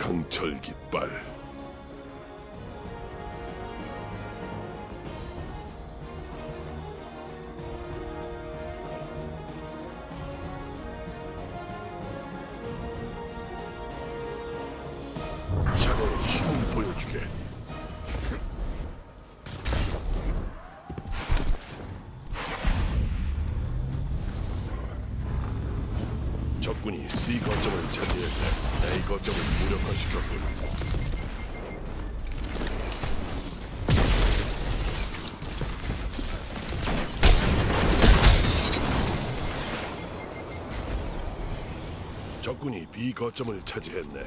강철 깃발. 자네의 힘을 보여주게. 적군이 C 거점을 차지했네. A 거점을 무력화시켰군. 적군이 B 거점을 차지했네.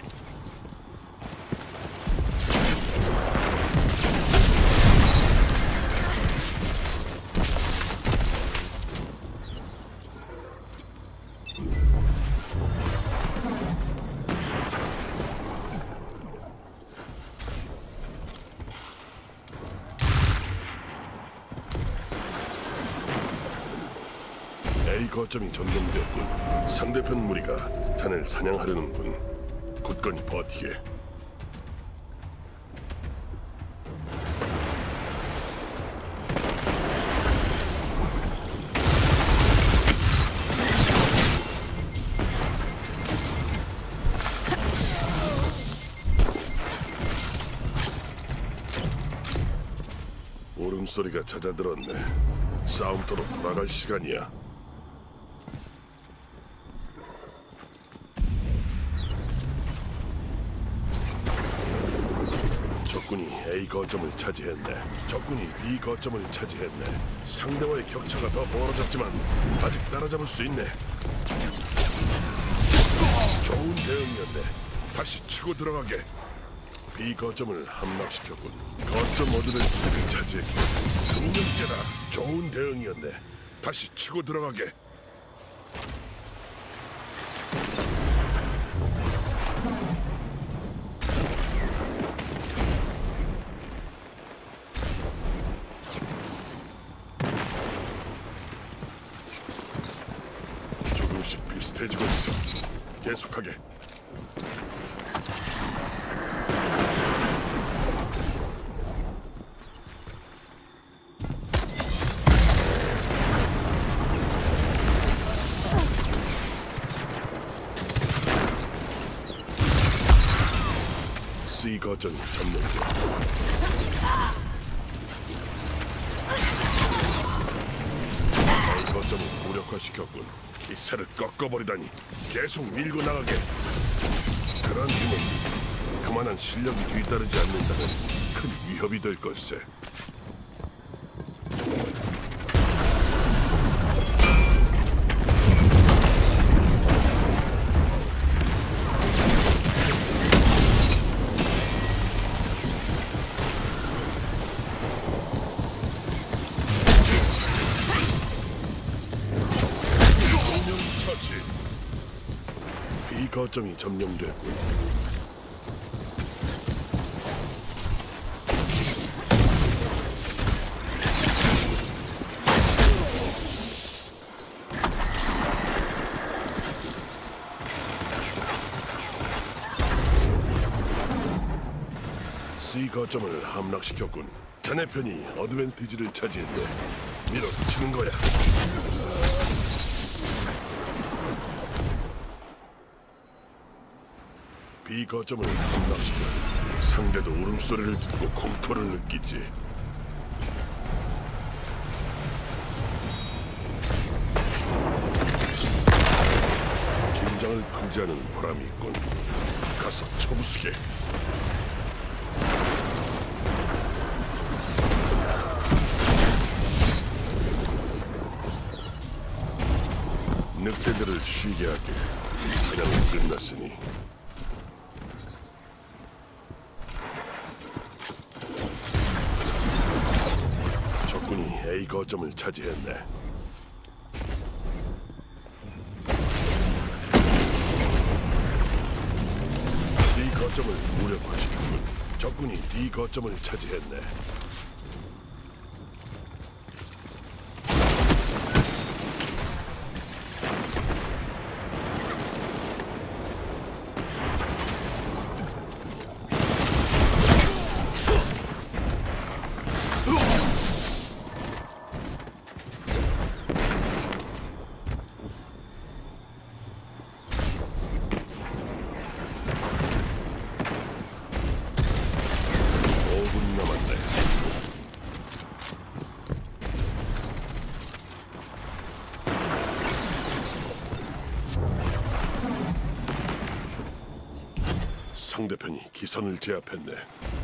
A 거점이 점령되었군. 상대편 무리가 자네를 사냥하려는군. 굳건히 버티게. 울음소리가 잦아들었네. 싸움터로 돌아갈 시간이야. 적군이 A 거점을 차지했네. 적군이 B 거점을 차지했네. 상대와의 격차가 더 벌어졌지만 아직 따라잡을 수 있네. 좋은 대응이었네. 다시 치고 들어가게. B 거점을 함락시켰군. 거점 어드밴티지를 차지했군. 능력자다. 좋은 대응이었네. 다시 치고 들어가게. 조금씩 비슷해지고 있어. 계속하게. C 거점이 점령돼. A 거점을 무력화시켰군. 기세를 꺾어버리다니. 계속 밀고 나가게. 그런 힘은 그만한 실력이 뒤따르지 않는다면 큰 위협이 될 걸세. B 거점이 점령됐군. C 거점을 함락시켰군. 자네 편이 어드밴티지를 차지했네. 밀어붙이는 거야. B 거점을 함락시켜 상대도 울음소리를 듣고 공포를 느끼지. 긴장을 방지하는 보람이 있군. 가서 쳐부수게. 늑대들을 쉬게 하게. 사냥은 끝났으니. 적군이 A 거점을 차지했네. D 거점을 무력화시켰군. 적군이 D 거점을 차지했네. 상대편이 기선을 제압했네.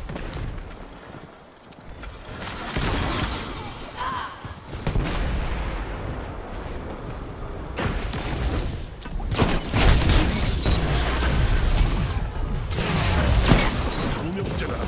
동력제다.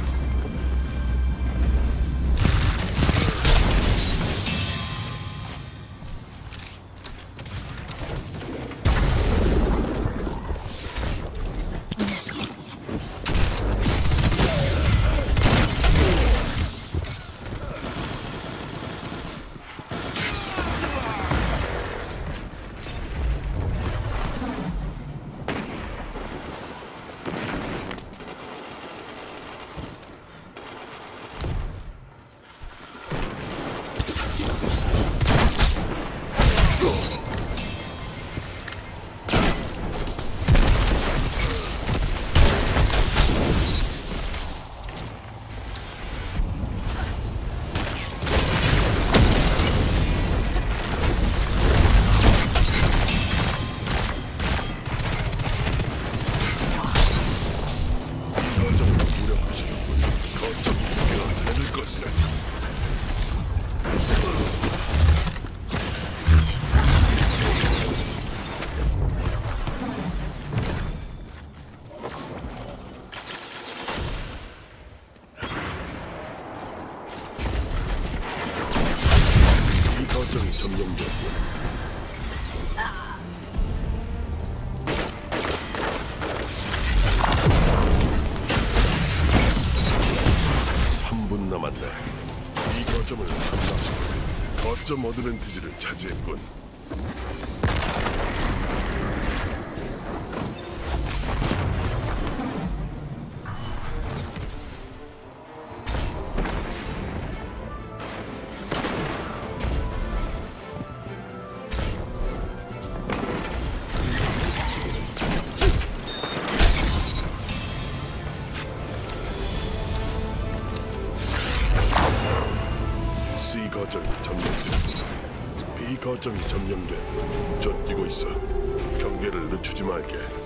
거점이 점령되었고 3분 남았네. 이 거점을 함락시켜 거점 어드밴티지를 차지했군. C 거점이 점령되었고 B 거점이 점령되었고 쫓기고 있어. 경계를 늦추지 말게.